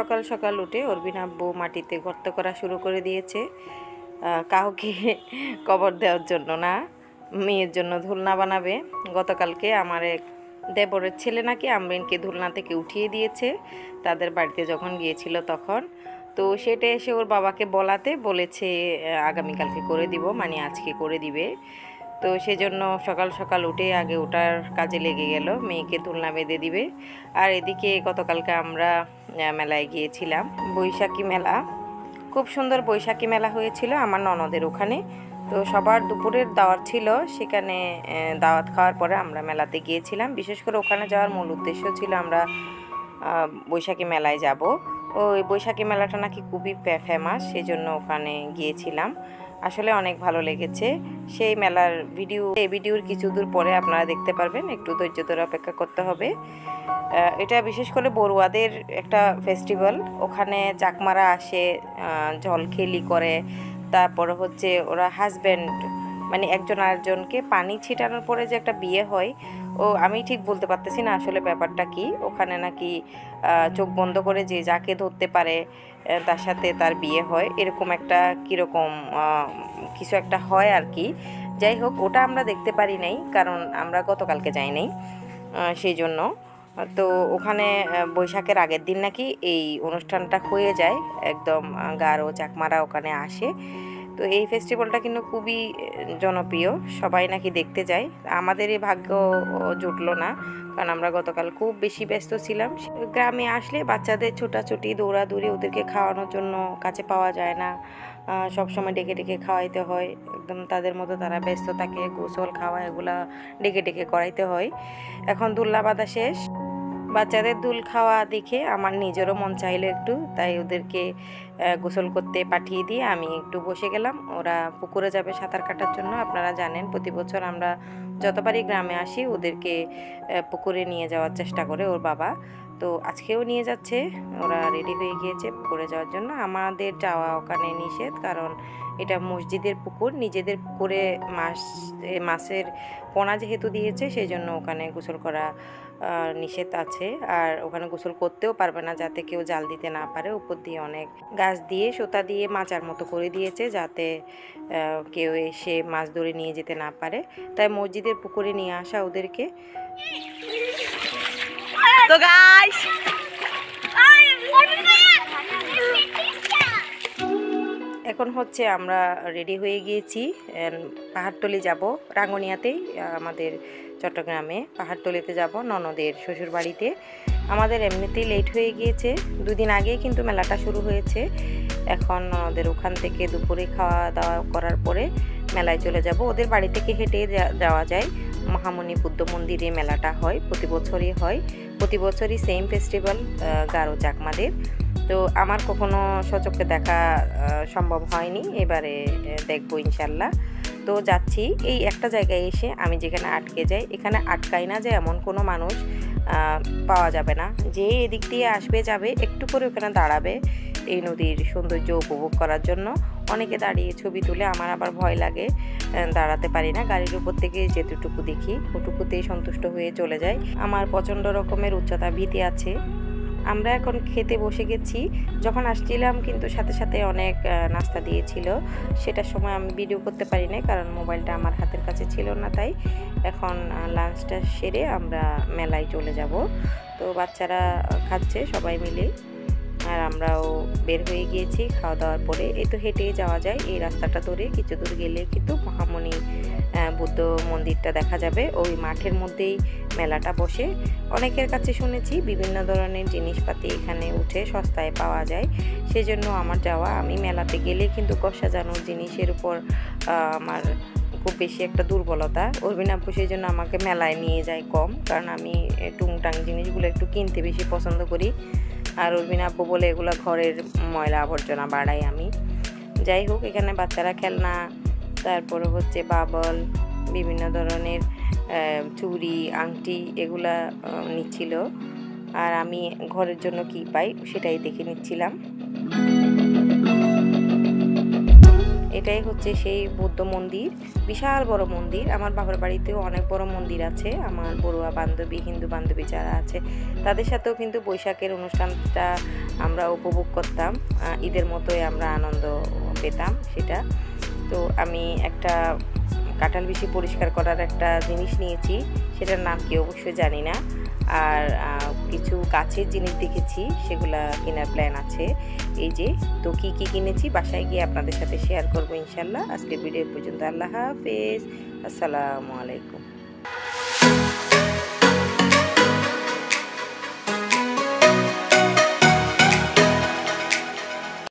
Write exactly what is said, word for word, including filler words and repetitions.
সকাল সকাল উঠে অরবিন আব্বু মাটিতে গর্ত করা শুরু করে দিয়েছে, কাউকে কবর দেওয়ার জন্য না, মেয়ের জন্য ধুলনা বানাবে। গতকালকে আমার এক দেবরের ছেলে নাকি আমরিনকে ধুলনা থেকে উঠিয়ে দিয়েছে তাদের বাড়িতে যখন গিয়েছিল তখন। তো সেটা এসে ওর বাবাকে বলাতে বলেছে আগামীকালকে করে দিব, মানে আজকে করে দিবে। তো সেজন্য সকাল সকাল উঠে আগে ওটার কাজে লেগে গেল, মেয়েকে ধুলনা বেঁধে দিবে। আর এদিকে গতকালকে আমরা মেলায় গিয়েছিলাম, বৈশাখী মেলা, খুব সুন্দর বৈশাখী মেলা হয়েছিল আমার ননদের ওখানে। তো সবার দুপুরের দাওয়াত ছিল, সেখানে দাওয়াত খাওয়ার পরে আমরা মেলাতে গিয়েছিলাম। বিশেষ করে ওখানে যাওয়ার মূল উদ্দেশ্য ছিল আমরা বৈশাখী মেলায় যাব। ওই বৈশাখী মেলাটা নাকি খুবই ফেমাস, সেই জন্য ওখানে গিয়েছিলাম। আসলে অনেক ভালো লেগেছে সেই মেলার ভিডিও, এই ভিডিওর কিছু দূর পরে আপনারা দেখতে পারবেন, একটু ধৈর্য ধরে অপেক্ষা করতে হবে। এটা বিশেষ করে বড়ুয়াদের একটা ফেস্টিভ্যাল, ওখানে চাকমারা আসে, ঝলখেলি করে, তারপর হচ্ছে ওরা হাজব্যান্ড মানে একজন আরেকজনকে পানি ছিটানোর পরে যে একটা বিয়ে হয়, ও আমি ঠিক বলতে পারতেছি না আসলে ব্যাপারটা কি। ওখানে নাকি চোখ বন্ধ করে যে যাকে ধরতে পারে তার সাথে তার বিয়ে হয়, এরকম একটা কীরকম কিছু একটা হয় আর কি। যাই হোক, ওটা আমরা দেখতে পারি নাই কারণ আমরা গতকালকে যাই নাই, সেই জন্য। তো ওখানে বৈশাখের আগের দিন নাকি এই অনুষ্ঠানটা হয়ে যায়, একদম গারো চাকমারা ওখানে আসে। তো এই ফেস্টিভ্যালটা কিন্তু খুবই জনপ্রিয়, সবাই নাকি দেখতে যায়। আমাদেরই ভাগ্য জুটলো না, কারণ আমরা গতকাল খুব বেশি ব্যস্ত ছিলাম। গ্রামে আসলে বাচ্চাদের ছোটাছুটি দৌড়াদৌড়ি, ওদেরকে খাওয়ানোর জন্য কাছে পাওয়া যায় না, সব সময় ডেকে ডেকে খাওয়াইতে হয়, একদম তাদের মতো তারা ব্যস্ত থাকে, গোসল খাওয়া এগুলা ডেকে ডেকে করাইতে হয়। এখন দুল্লা বাঁধা শেষ, বাচ্চাদের দুল খাওয়া দেখে আমার নিজেরও মন চাইলো একটু, তাই ওদেরকে গোসল করতে পাঠিয়ে দিয়ে আমি একটু বসে গেলাম। ওরা পুকুরে যাবে সাঁতার কাটার জন্য। আপনারা জানেন প্রতি বছর আমরা যতবারই গ্রামে আসি ওদেরকে পুকুরে নিয়ে যাওয়ার চেষ্টা করে ওর বাবা। তো আজকেও নিয়ে যাচ্ছে, ওরা রেডি হয়ে গিয়েছে পুকুরে যাওয়ার জন্য। আমাদের যাওয়া ওখানে নিষেধ, কারণ এটা মসজিদের পুকুর, নিজেদের পুকুরে মাছ মাছের পোনা যেহেতু দিয়েছে সেই জন্য ওখানে গোসল করা নিষেধ আছে। আর ওখানে গোসল করতেও পারবে না, যাতে কেউ জাল দিতে না পারে। উপর দিয়ে অনেক গাছ দিয়ে সুতা দিয়ে মাচার মতো করে দিয়েছে, যাতে কেউ এসে মাছ ধরে নিয়ে যেতে না পারে। তাই মসজিদের পুকুরে নিয়ে আসা ওদেরকে। তো গাইস এখন হচ্ছে আমরা রেডি হয়ে গিয়েছি, পাহাড়তলি যাব, রাঙ্গুনিয়াতেই আমাদের চট্টগ্রামে পাহাড়তলিতে যাব ননদের শ্বশুর বাড়িতে। আমাদের এমনিতেই লেট হয়ে গিয়েছে, দুদিন আগেই কিন্তু মেলাটা শুরু হয়েছে। এখন ননদের ওখান থেকে দুপুরে খাওয়া দাওয়া করার পরে মেলায় চলে যাব। ওদের বাড়ি থেকে হেঁটে যাওয়া যায়, মহামণি বুদ্ধ মন্দিরে মেলাটা হয়, প্রতি বছরই হয়, প্রতি বছরই সেম ফেস্টিভ্যাল গারো চাকমাদের। তো আমার কখনো সচক্ষে দেখা সম্ভব হয়নি, এবারে দেখবো ইনশাল্লাহ। তো যাচ্ছি, এই একটা জায়গায় এসে আমি যেখানে আটকে যাই, এখানে আটকাই না যে এমন কোনো মানুষ পাওয়া যাবে না, যে এদিক দিয়ে আসবে যাবে একটু করে ওখানে দাঁড়াবে এই নদীর সৌন্দর্য উপভোগ করার জন্য। অনেকে দাঁড়িয়ে ছবি তুলে, আমার আবার ভয় লাগে, দাঁড়াতে পারি না। গাড়ির উপর থেকে যেটুকু দেখি ওটুকুতেই সন্তুষ্ট হয়ে চলে যায়। আমার প্রচণ্ড রকমের উচ্চতা ভীতি আছে। আমরা এখন খেতে বসে গেছি। যখন আসছিলাম কিন্তু সাথে সাথে অনেক নাস্তা দিয়েছিল, সেটার সময় আমি ভিডিও করতে পারি না কারণ মোবাইলটা আমার হাতের কাছে ছিল না। তাই এখন লাঞ্চটা সেরে আমরা মেলায় চলে যাব। তো বাচ্চারা খাচ্ছে সবাই মিলে, আর আমরাও বের হয়ে গিয়েছি খাওয়া দাওয়ার পরে। এই তো হেঁটেই যাওয়া যায়, এই রাস্তাটা ধরে কিছু দূর গেলে কিন্তু মহামণি বুদ্ধ মন্দিরটা দেখা যাবে। ওই মাঠের মধ্যেই মেলাটা বসে। অনেকের কাছে শুনেছি বিভিন্ন ধরনের জিনিসপাতি এখানে উঠে সস্তায় পাওয়া যায়, সেজন্য আমার যাওয়া। আমি মেলাতে গেলে কিন্তু ঘর সাজানোর জিনিসের উপর আমার খুব বেশি একটা দুর্বলতা। অরবিন আব্বু সেই জন্য আমাকে মেলায় নিয়ে যায় কম, কারণ আমি টুংটাং জিনিসগুলো একটু কিনতে বেশি পছন্দ করি। আর অরবিন আব্বু বলে এগুলো ঘরের ময়লা আবর্জনা বাড়াই আমি। যাই হোক, এখানে বাচ্চারা খেলনা, তারপরে হচ্ছে বাবল, বিভিন্ন ধরনের চুড়ি আংটি এগুলা নিচ্ছিল। আর আমি ঘরের জন্য কি পাই সেটাই দেখে নিচ্ছিলাম। এটাই হচ্ছে সেই বৌদ্ধ মন্দির, বিশাল বড় মন্দির। আমার বাবার বাড়িতেও অনেক বড় মন্দির আছে। আমার বড়ুয়া বান্ধবী, হিন্দু বান্ধবী যারা আছে তাদের সাথেও কিন্তু বৈশাখের অনুষ্ঠানটা আমরা উপভোগ করতাম, ঈদের মতোই আমরা আনন্দ পেতাম সেটা। তো আমি একটা কাঁঠাল বিচি পরিষ্কার করার একটা জিনিস নিয়েছি, সেটার নাম কি অবশ্যই জানি না। আর কিছু গাছের জিনিস দেখেছি, সেগুলা কেনার প্ল্যান আছে। এই যে, তো কি কি কিনেছি বাসায় গিয়ে আপনাদের সাথে শেয়ার করবো ইনশাল্লাহ। আজকের ভিডিও পর্যন্ত। আল্লাহ হাফেজ, আসসালামু আলাইকুম।